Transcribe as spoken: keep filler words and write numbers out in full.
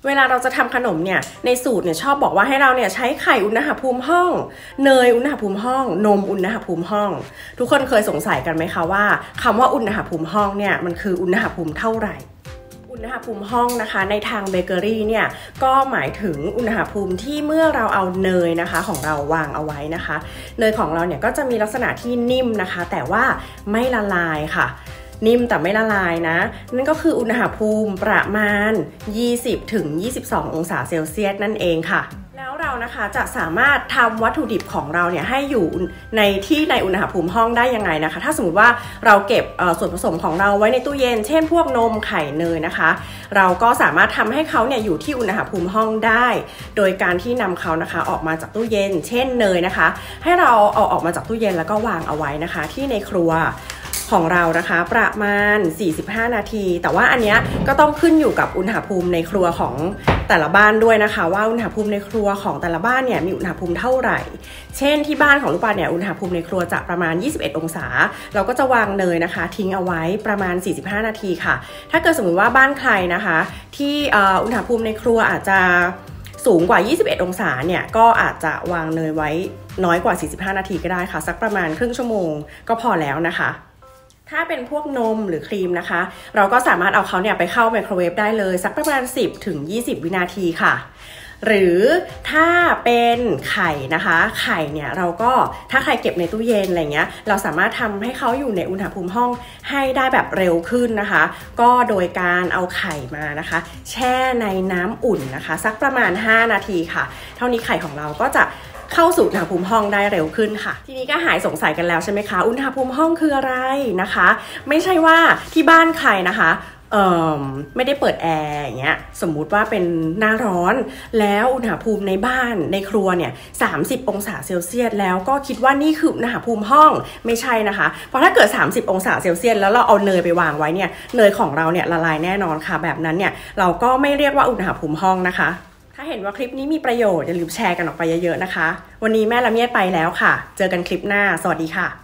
เวลาเราจะทำขนมเนี่ยในสูตรเนี่ยชอบบอกว่าให้เราเนี่ยใช้ไข่อุณหภูมิห้องเนยอุณหภูมิห้องนมอุณหภูมิห้องทุกคนเคยสงสัยกันไหมคะว่าคำว่าอุณหภูมิห้องเนี่ยมันคืออุณหภูมิเท่าไหร่อุณหภูมิห้องนะคะในทางเบเกอรี่เนี่ยก็หมายถึงอุณหภูมิที่เมื่อเราเอาเนยนะคะของเราวางเอาไว้นะคะเนยของเราเนี่ยก็จะมีลักษณะที่นิ่มนะคะแต่ว่าไม่ละลายค่ะนิ่มแต่ไม่ละลายนะนั่นก็คืออุณหภูมิประมาณ ยี่สิบถึงยี่สิบสอง องศาเซลเซียสนั่นเองค่ะแล้วเรานะคะจะสามารถทำวัตถุดิบของเราเนี่ยให้อยู่ในที่ในอุณหภูมิห้องได้ยังไงนะคะถ้าสมมติว่าเราเก็บส่วนผสมของเราไว้ในตู้เย็นเช่นพวกนมไข่เนยนะคะเราก็สามารถทำให้เขาเนี่ยอยู่ที่อุณหภูมิห้องได้โดยการที่นำเขานะคะออกมาจากตู้เย็นเช่นเนยนะคะให้เราเอาออกมาจากตู้เย็นแล้วก็วางเอาไว้นะคะที่ในครัวของเรานะคะประมาณสี่สิบห้านาทีแต่ว่าอันนี้ก็ต้องขึ้นอยู่กับอุณหภูมิในครัวของแต่ละบ้านด้วยนะคะว่าอุณหภูมิในครัวของแต่ละบ้านเนี่ยมีอุณหภูมิเท่าไหร่เช่นที่บ้านของลูกปลาเนี่ยอุณหภูมิในครัวจะประมาณยี่สิบเอ็ดองศาเราก็จะวางเนยนะคะทิ้งเอาไว้ประมาณสี่สิบห้านาทีค่ะถ้าเกิดสมมติว่าบ้านใครนะคะที่อุณหภูมิในครัวอาจจะสูงกว่ายี่สิบเอ็ดองศาเนี่ยก็อาจจะวางเนยไว้น้อยกว่าสี่สิบห้านาทีก็ได้ค่ะสักประมาณครึ่งชั่วโมงก็พอแล้วนะคะถ้าเป็นพวกนมหรือครีมนะคะเราก็สามารถเอาเขาเนี่ยไปเข้าไมโครเวฟได้เลยสักประมาณสิบถึงยี่สิบวินาทีค่ะหรือถ้าเป็นไข่นะคะไข่เนี่ยเราก็ถ้าไข่เก็บในตู้เย็นอะไรเงี้ยเราสามารถทำให้เขาอยู่ในอุณหภูมิห้องให้ได้แบบเร็วขึ้นนะคะก็โดยการเอาไข่มานะคะแช่ในน้ำอุ่นนะคะสักประมาณห้านาทีค่ะเท่านี้ไข่ของเราก็จะเข้าสู่อุณหภูมิห้องได้เร็วขึ้นค่ะทีนี้ก็หายสงสัยกันแล้วใช่ไหมคะอุณหภูมิห้องคืออะไรนะคะไม่ใช่ว่าที่บ้านใครนะคะเอ่อไม่ได้เปิดแอร์อย่างเงี้ยสมมุติว่าเป็นหน้าร้อนแล้วอุณหภูมิในบ้านในครัวเนี่ยสามสิบองศาเซลเซียสแล้วก็คิดว่านี่คืออุณหภูมิห้องไม่ใช่นะคะเพราะถ้าเกิดสามสิบองศาเซลเซียสแล้วเราเอาเนยไปวางไว้เนี่ยเนยของเราเนี่ยละลายแน่นอนค่ะแบบนั้นเนี่ยเราก็ไม่เรียกว่าอุณหภูมิห้องนะคะถ้าเห็นว่าคลิปนี้มีประโยชน์อย่าลืมแชร์กันออกไปเยอะๆนะคะวันนี้แม่ละเมียดไปแล้วค่ะเจอกันคลิปหน้าสวัสดีค่ะ